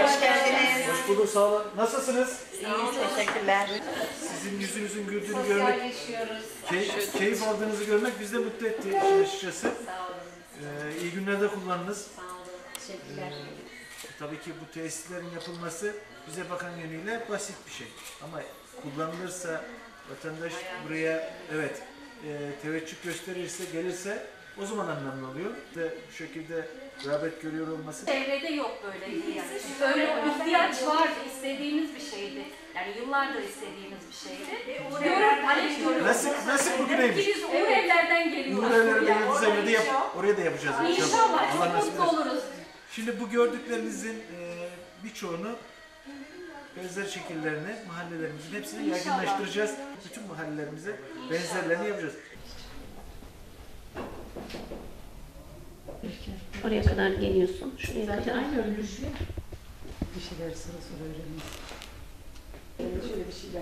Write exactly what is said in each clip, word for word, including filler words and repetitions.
hoş geldiniz. Hoş bulduk, sağ olun. Nasılsınız? İyiyiz, teşekkürler. Sizin yüzünüzün güldüğünü görmek, key, keyif aldığınızı görmek bizi de mutlu etti işin açıkçası. Sağ olun. Ee, iyi günlerde kullanınız. Sağ olun. Teşekkürler. Ee, tabii ki bu tesislerin yapılması bize bakan yönüyle basit bir şey. Ama kullanılırsa, vatandaş buraya evet e, teveccüh gösterirse, gelirse o zaman anlamlı oluyor. De bu şekilde rağbet görüyor olması. Çevrede yok böyle yani. Böyle bir ihtiyaç vardı, istediğimiz bir şeydi. Yani yıllardır istediğimiz bir şeydi. Görür, talep görüyoruz. Nasıl, nasıl bugüneymiş? Biz Uğur Evler'den geliyoruz. Uğur Evleri Belediyesi'ne de yap, oraya da yapacağız. İnşallah, Allah çok nasip mutlu eder. oluruz. Şimdi bu gördüklerinizin e, birçoğunu benzer şekillerini mahallelerimizin hepsini yaygınlaştıracağız. Bütün mahallelerimize benzerlerini yapacağız. Oraya kadar geliyorsun. Şuraya Zaten kadar. aynı örülüş ya. Bir şeyler sıra sıra öğreniyoruz. Şöyle bir şeyler.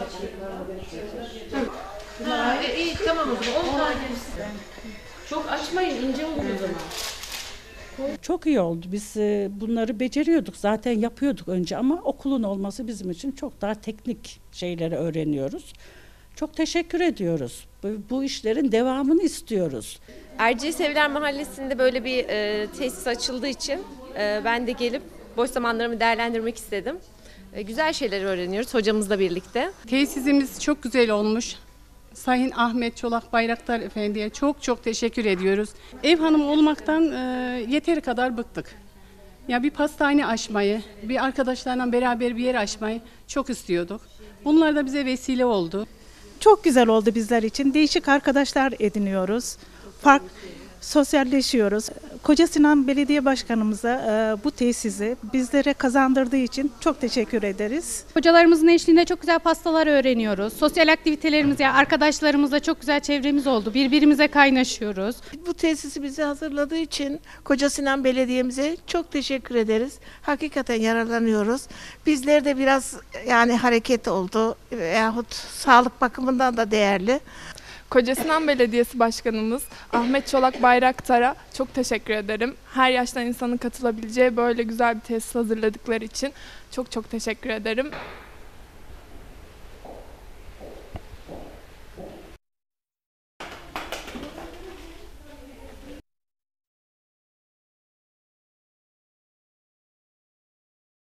Ha, e, iyi tamam o zaman. on tane. Çok açmayın, ince olur o zaman. Çok iyi oldu. Biz e, bunları beceriyorduk. Zaten yapıyorduk önce ama okulun olması bizim için çok daha teknik şeyleri öğreniyoruz. Çok teşekkür ediyoruz. Bu, bu işlerin devamını istiyoruz. Erciyes Evler Mahallesi'nde böyle bir e, tesis açıldığı için e, ben de gelip boş zamanlarımı değerlendirmek istedim. E, güzel şeyler öğreniyoruz hocamızla birlikte. Tesisimiz çok güzel olmuş. Sayın Ahmet Çolak Bayraktar Efendi'ye çok çok teşekkür ediyoruz. Ev hanımı olmaktan e, yeteri kadar bıktık. Ya bir pastane açmayı, bir arkadaşlarla beraber bir yer açmayı çok istiyorduk. Bunlar da bize vesile oldu. Çok güzel oldu bizler için. Değişik arkadaşlar ediniyoruz. Fark sosyalleşiyoruz. Koca Sinan Belediye Başkanımıza e, bu tesisi bizlere kazandırdığı için çok teşekkür ederiz. Hocalarımızın eşliğinde çok güzel pastalar öğreniyoruz. Sosyal aktivitelerimiz, yani arkadaşlarımızla çok güzel çevremiz oldu. Birbirimize kaynaşıyoruz. Bu tesisi bize hazırladığı için Koca Sinan Belediye'mize çok teşekkür ederiz. Hakikaten yararlanıyoruz. Bizler de biraz yani hareket oldu veyahut sağlık bakımından da değerli. Koca Sinan Belediyesi Başkanımız Ahmet Çolak Bayraktar'a çok teşekkür ederim. Her yaştan insanın katılabileceği böyle güzel bir tesis hazırladıkları için çok çok teşekkür ederim.